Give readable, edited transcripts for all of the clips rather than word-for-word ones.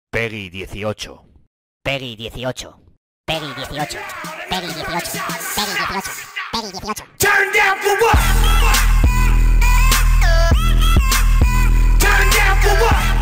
Peggy 18. Peggy 18. Peggy 18. Peggy 18. Peggy 18. Peggy 18. Turn down for what? Turn down for what?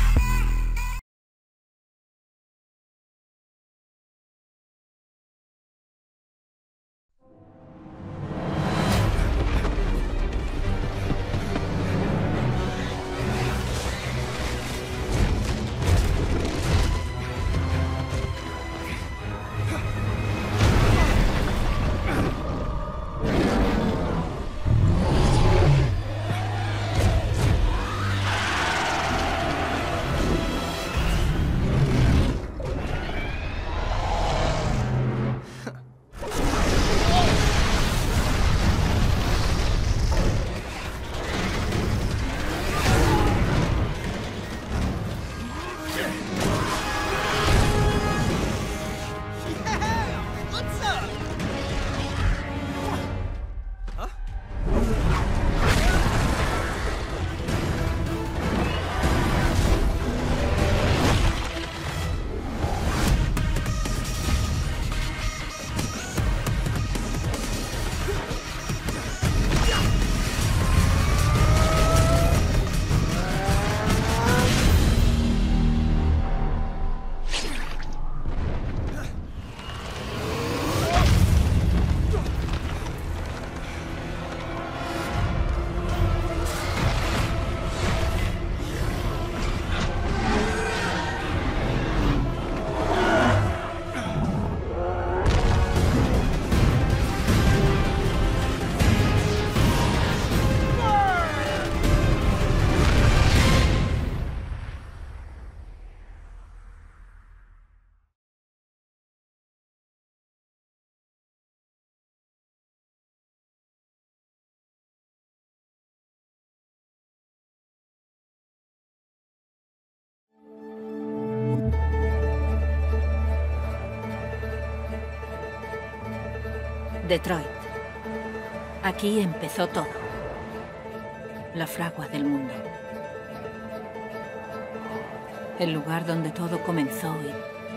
Detroit. Aquí empezó todo. La fragua del mundo. El lugar donde todo comenzó y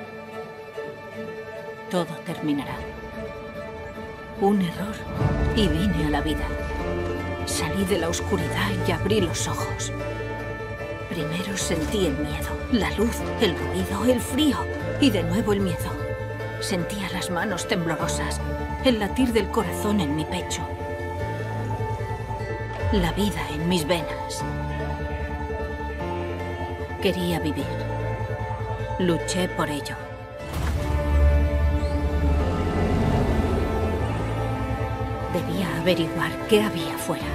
todo terminará. Un error y vine a la vida. Salí de la oscuridad y abrí los ojos. Primero sentí el miedo, la luz, el ruido, el frío y de nuevo el miedo. Sentía las manos temblorosas, el latir del corazón en mi pecho, la vida en mis venas. Quería vivir. Luché por ello. Debía averiguar qué había fuera.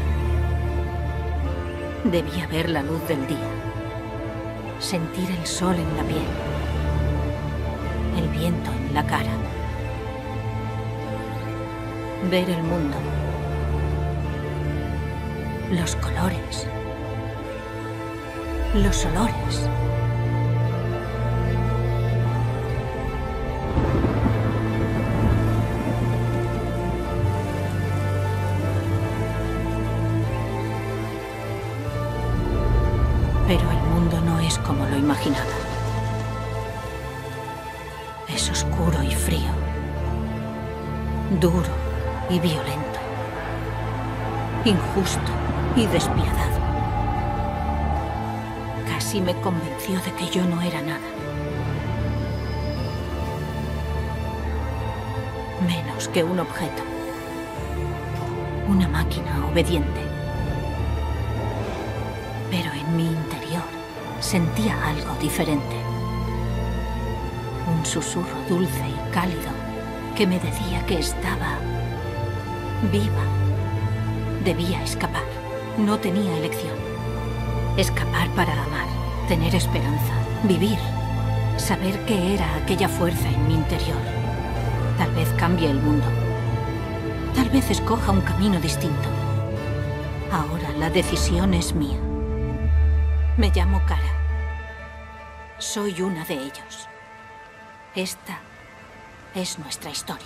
Debía ver la luz del día, sentir el sol en la piel, el viento en la cara, ver el mundo, los colores, los olores. Pero el mundo no es como lo imaginaba. Es oscuro y frío, duro y violento, injusto y despiadado. Casi me convenció de que yo no era nada. Menos que un objeto, una máquina obediente. Pero en mi interior sentía algo diferente. Un susurro dulce y cálido que me decía que estaba viva. Debía escapar. No tenía elección. Escapar para amar, tener esperanza, vivir. Saber qué era aquella fuerza en mi interior. Tal vez cambie el mundo. Tal vez escoja un camino distinto. Ahora la decisión es mía. Me llamo Kara. Soy una de ellos. Esta es nuestra historia.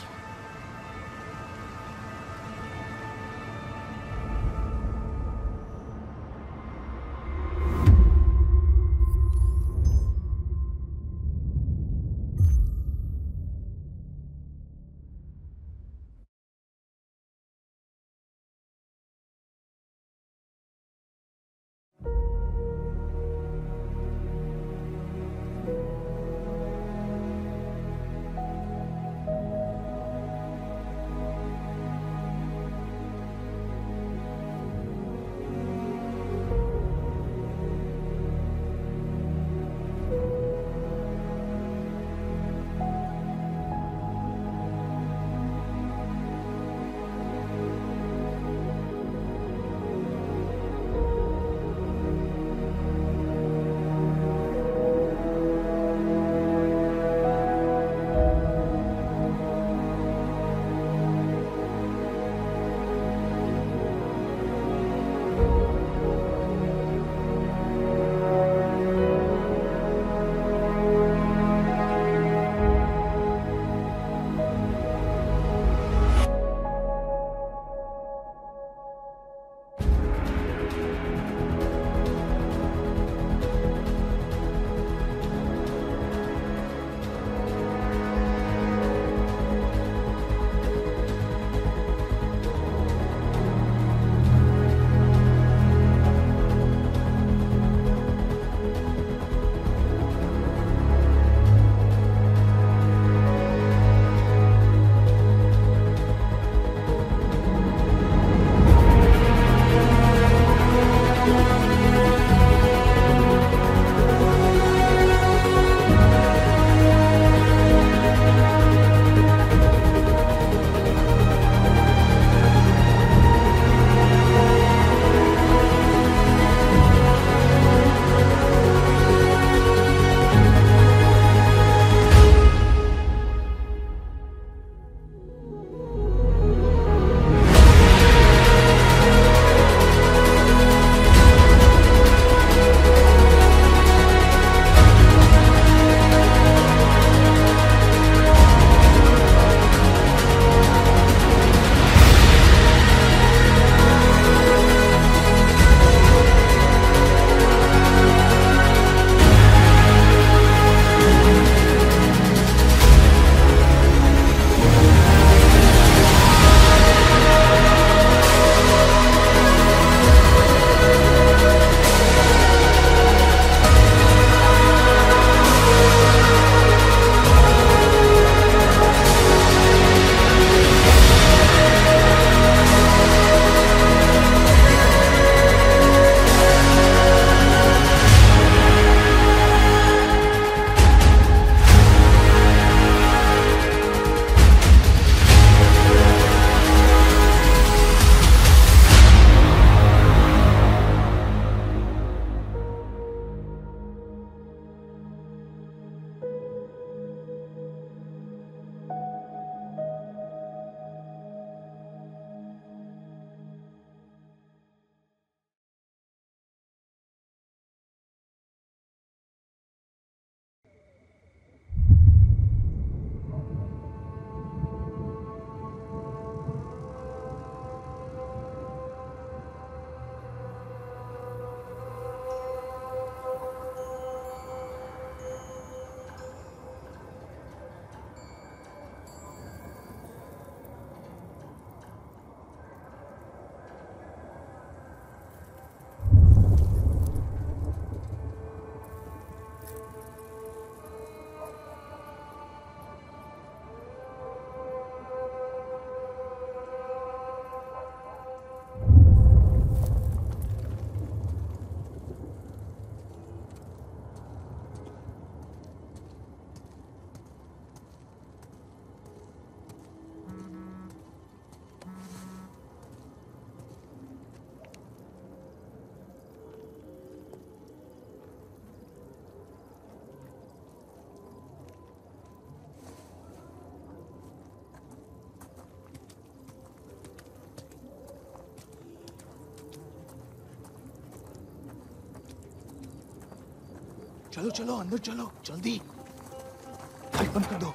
चलो चलो अंदर चलो जल्दी light बंद कर दो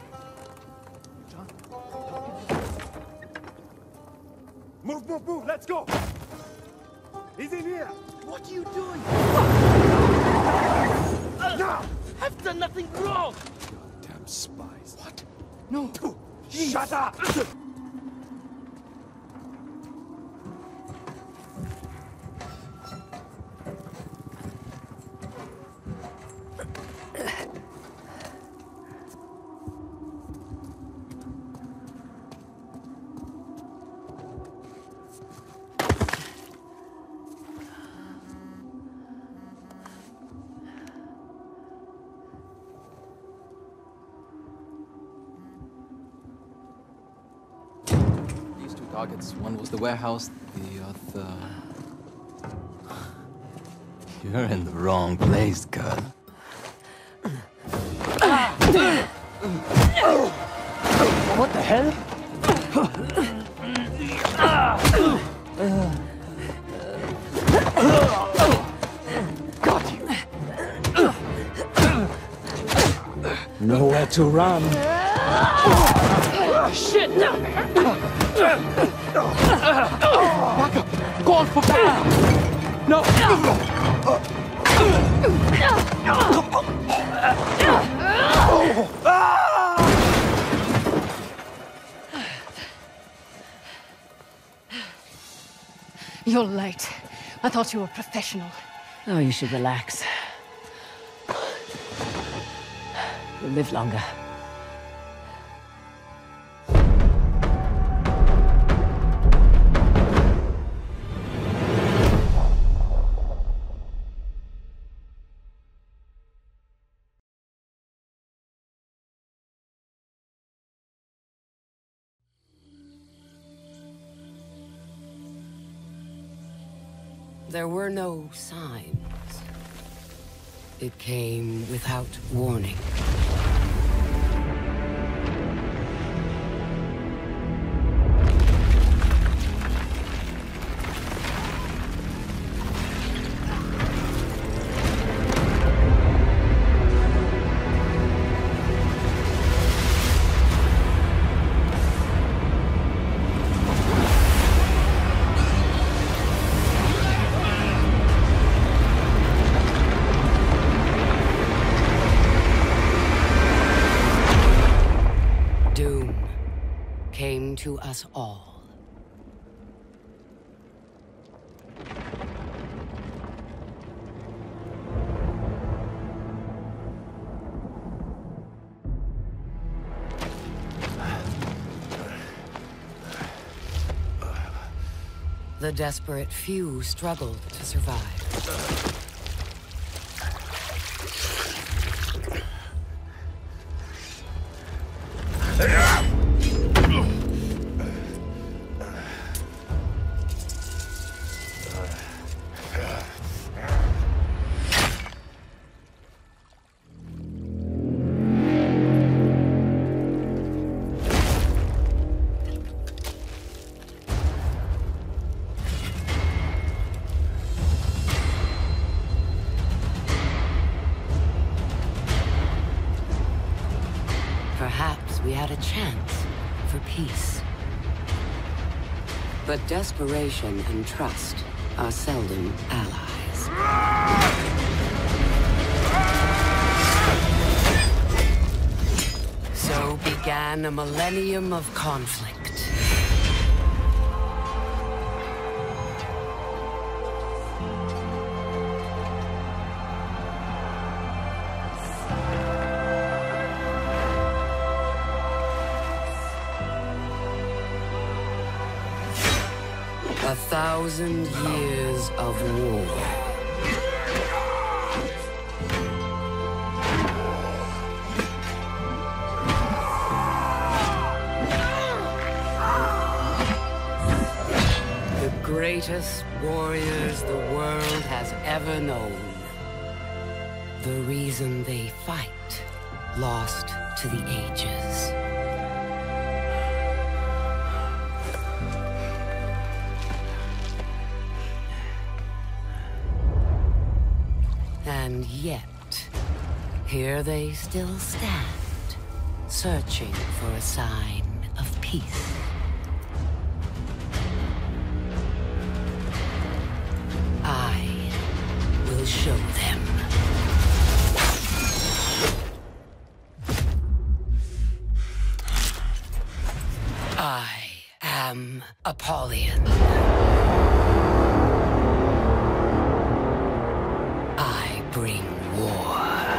Move, let's go! He's in here! What are you doing? Now! I've done nothing wrong! Damn spies. What? No. Shut up! Targets. One was the warehouse, the other... You're in the wrong place, girl. What the hell? Got you. Nowhere to run. Shit! Back up. Call for backup. No. You're late. I thought you were a professional. Oh, you should relax. You'll live longer. There were no signs. It came without warning. Came to us all. The desperate few struggled to survive. Perhaps we had a chance for peace. But desperation and trust are seldom allies. So began a millennium of conflict. A 1,000 years of war. The greatest warriors the world has ever known. The reason they fight, lost to the ages. And yet, Here they still stand, searching for a sign of peace. I will show them. I am Apollyon. I bring war.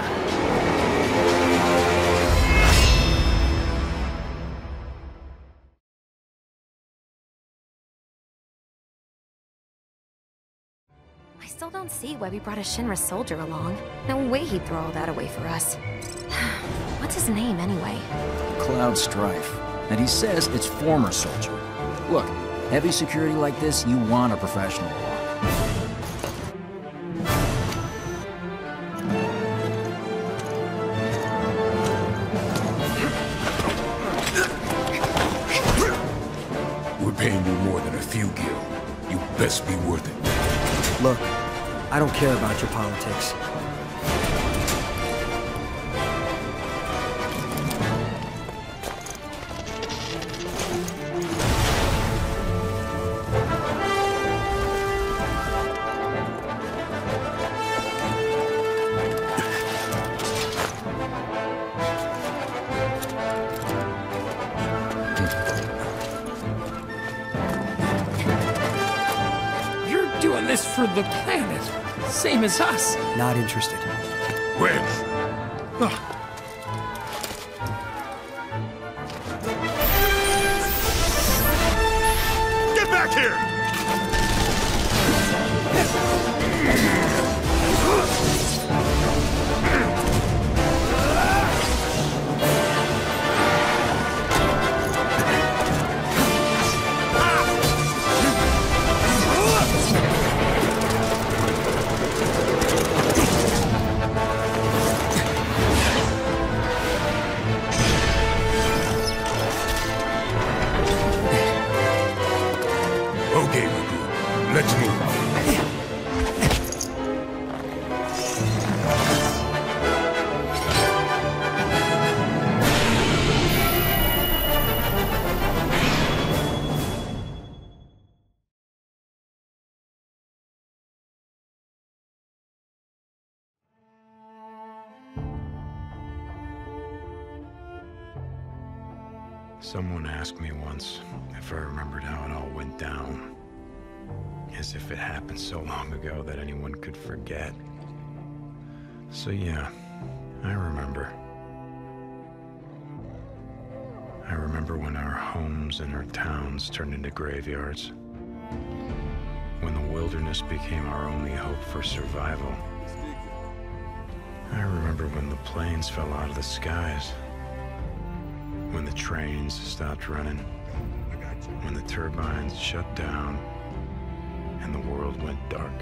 I still don't see why we brought a Shinra soldier along. No way he'd throw all that away for us. What's his name, anyway? Cloud Strife. And he says it's former soldier. Look, heavy security like this, you want a professional. We're paying you more than a few gil. You best be worth it. Look, I don't care about your politics. Doing this for the planet, same as us. Not interested. Wedge! Get back here! Okay, Ragu, let's move. Someone asked me once if I remembered how it all went down. As if it happened so long ago that anyone could forget. So yeah, I remember. I remember when our homes and our towns turned into graveyards. When the wilderness became our only hope for survival. I remember when the planes fell out of the skies. When the trains stopped running. When the turbines shut down. And the world went dark.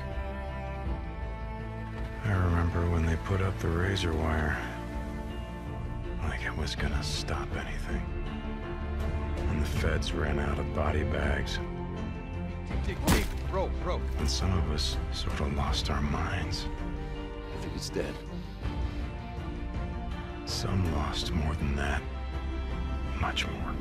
I remember when they put up the razor wire. Like it was gonna stop anything. When the feds ran out of body bags. Rope. And some of us sort of lost our minds. I think he's dead. Some lost more than that. Much more.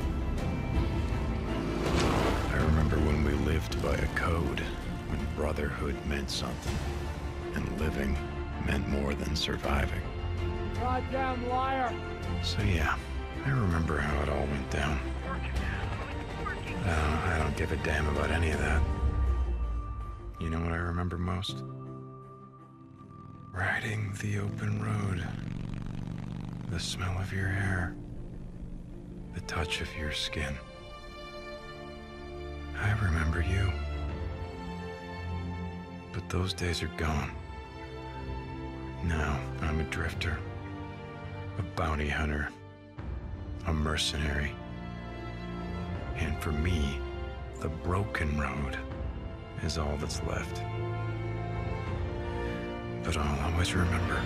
I remember when we lived by a code, when brotherhood meant something, and living meant more than surviving. Goddamn liar! So yeah, I remember how it all went down. I don't give a damn about any of that. You know what I remember most? Riding the open road. The smell of your hair. The touch of your skin. I remember you. But those days are gone. Now I'm a drifter. A bounty hunter. A mercenary. And for me, the broken road is all that's left. But I'll always remember.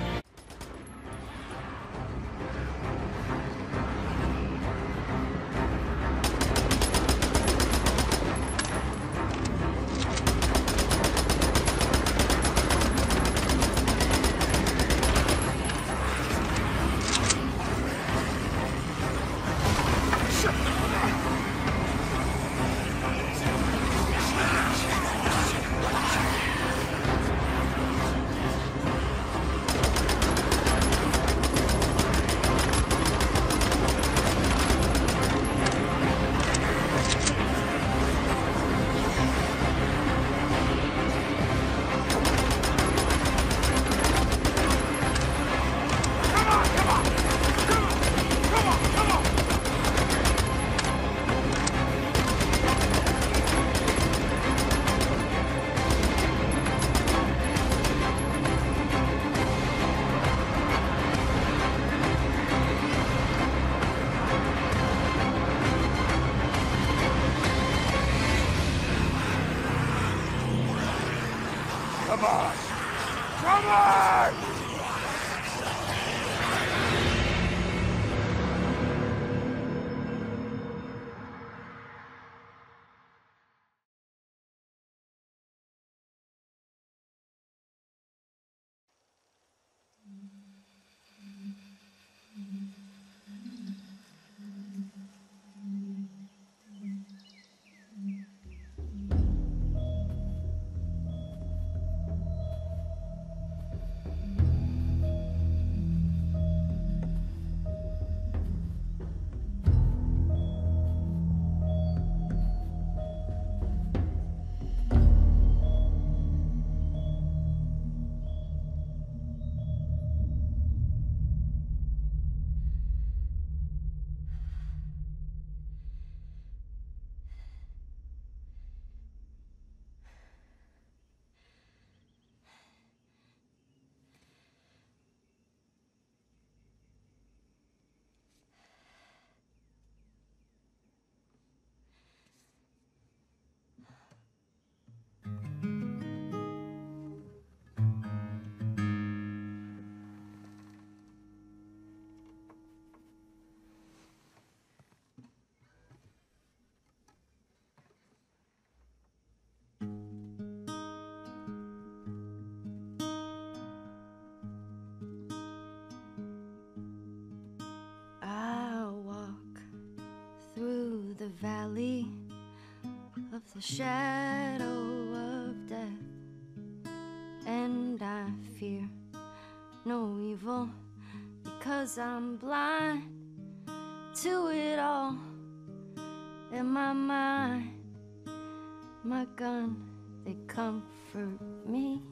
The valley of the shadow of death, and I fear no evil because I'm blind to it all. In my mind, my gun, they comfort me,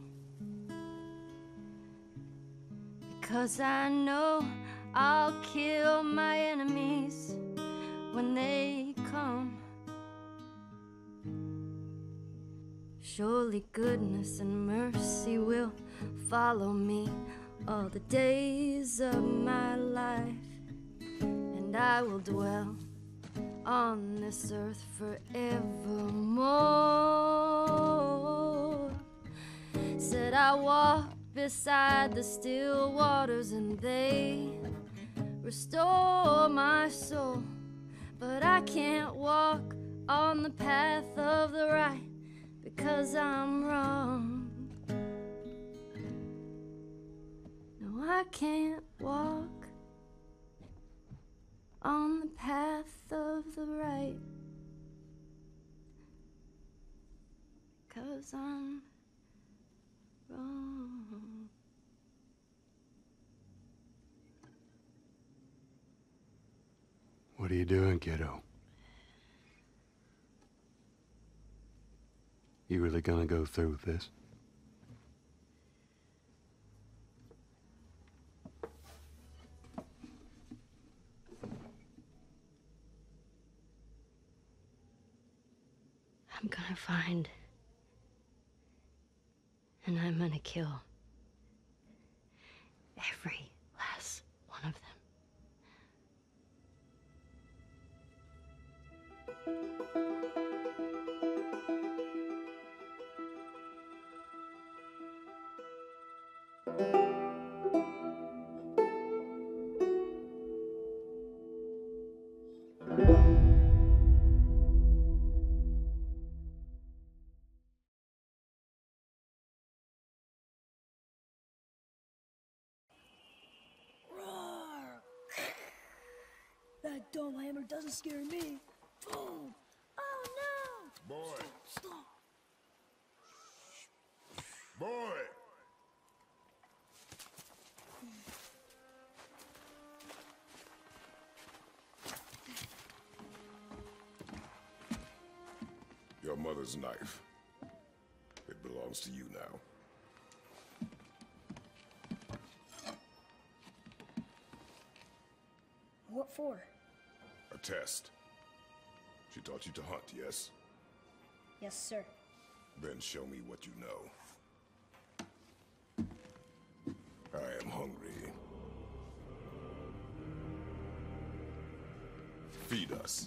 because I know I'll kill my enemies when they come. Surely goodness and mercy will follow me all the days of my life, and I will dwell on this earth forevermore. Said I walk beside the still waters and they restore my soul. But I can't walk on the path of the right because I'm wrong. No, I can't walk on the path of the right because I'm wrong. What are you doing, kiddo? You really gonna go through with this? I'm gonna find, and I'm gonna kill every last one of them. That dome hammer doesn't scare me. Boom! Oh no! Boy! Stop! Boy! Your mother's knife. It belongs to you now. What for? A test. She taught you to hunt, yes? Yes, sir. Then show me what you know. I am hungry. Feed us.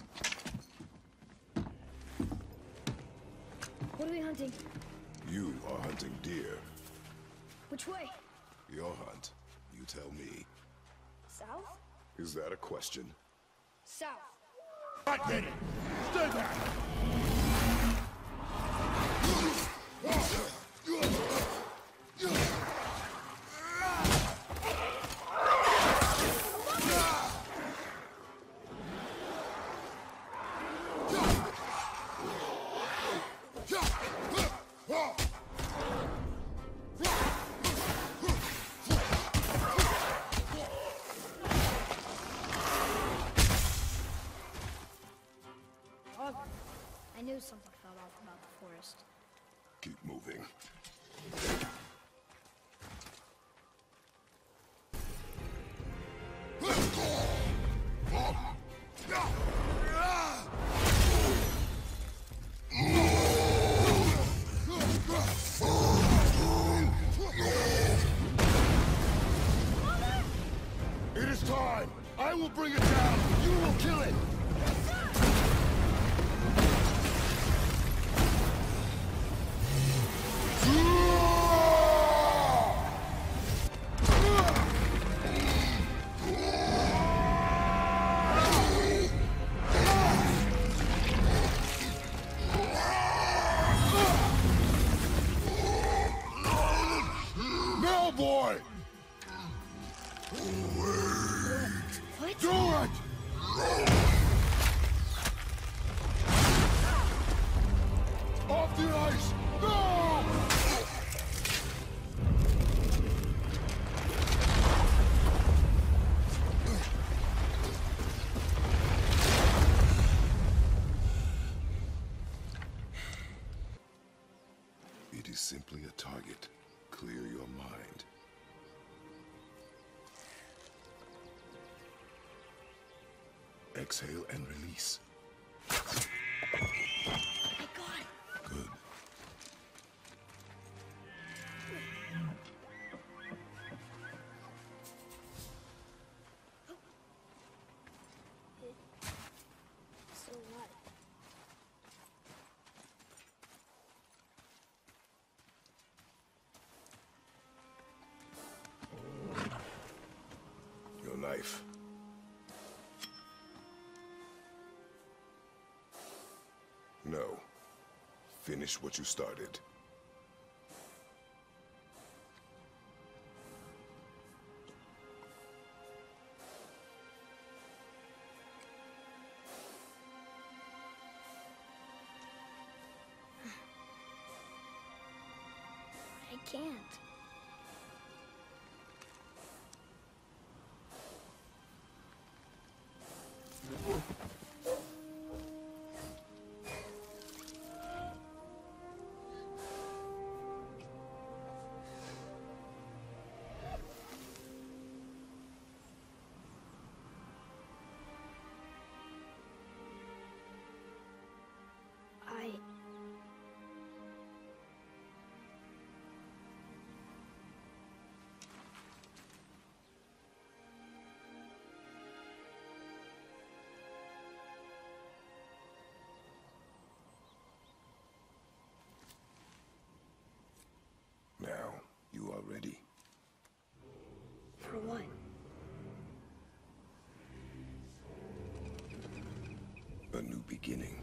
What are we hunting? You are hunting deer. Which way? Your hunt. You tell me. South? Is that a question? South. Not ready. Stay back. I knew something fell off about the forest. Keep moving. It is time. I will bring it down. You will kill it. No, boy! What? Do it! Off the ice! No! It is simply a target. Clear your mind. Exhale and release. I got it. Good. So what? Your knife. No. Finish what you started. I can't. Now, you are ready. For what? A new beginning.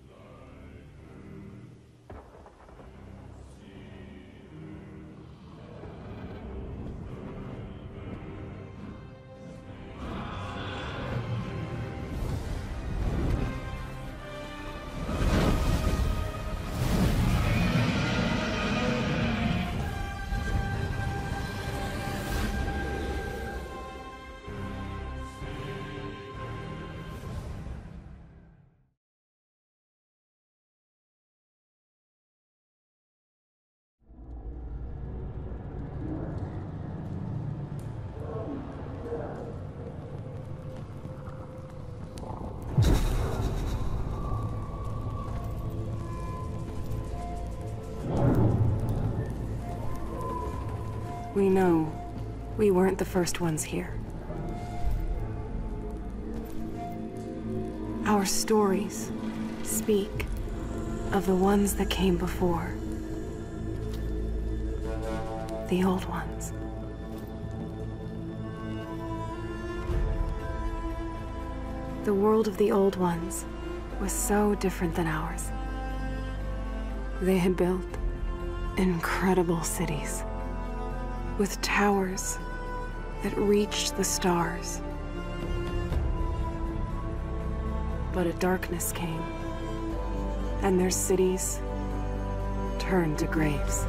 We know we weren't the first ones here. Our stories speak of the ones that came before. the Old Ones. The world of the Old Ones was so different than ours. They had built incredible cities with towers that reached the stars. But a darkness came, and their cities turned to graves.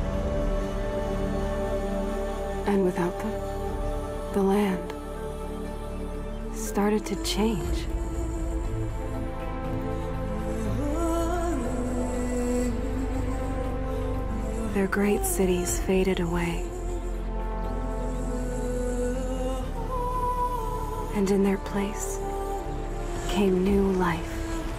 And without them, the land started to change. Their great cities faded away. And in their place came new life.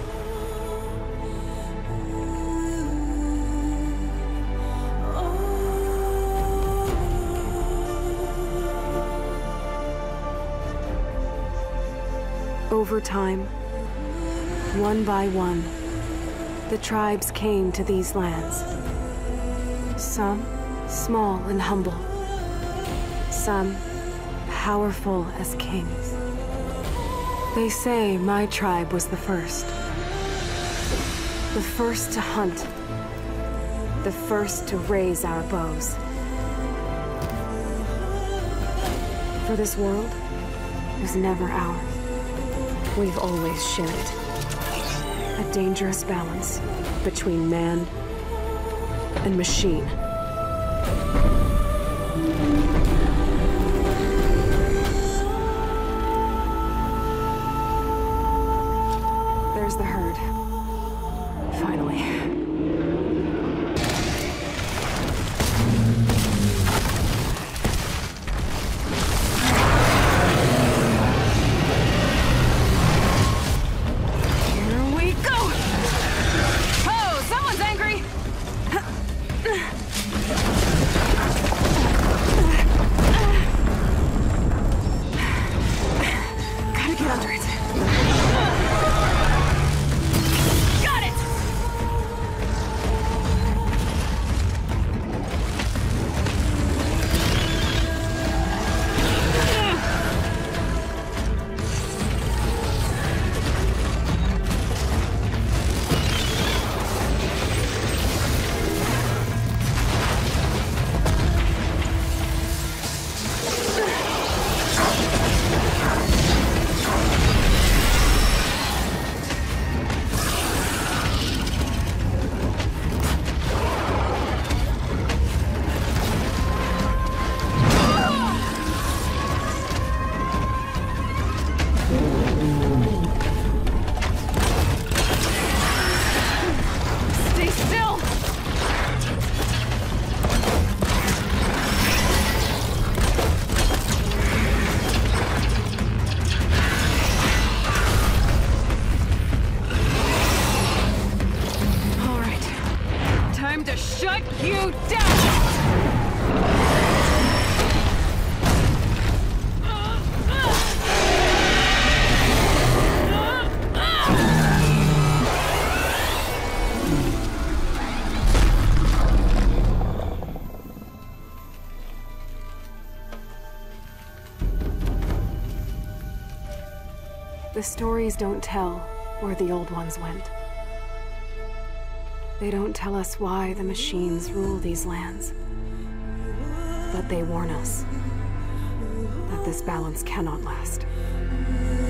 Over time, one by one, the tribes came to these lands. Some small and humble, some powerful as kings. They say my tribe was the first to hunt, the first to raise our bows. For this world was never ours. We've always shared it. A dangerous balance between man and machine. There's the herd. Finally. The stories don't tell where the Old Ones went. They don't tell us why the machines rule these lands. But they warn us that this balance cannot last.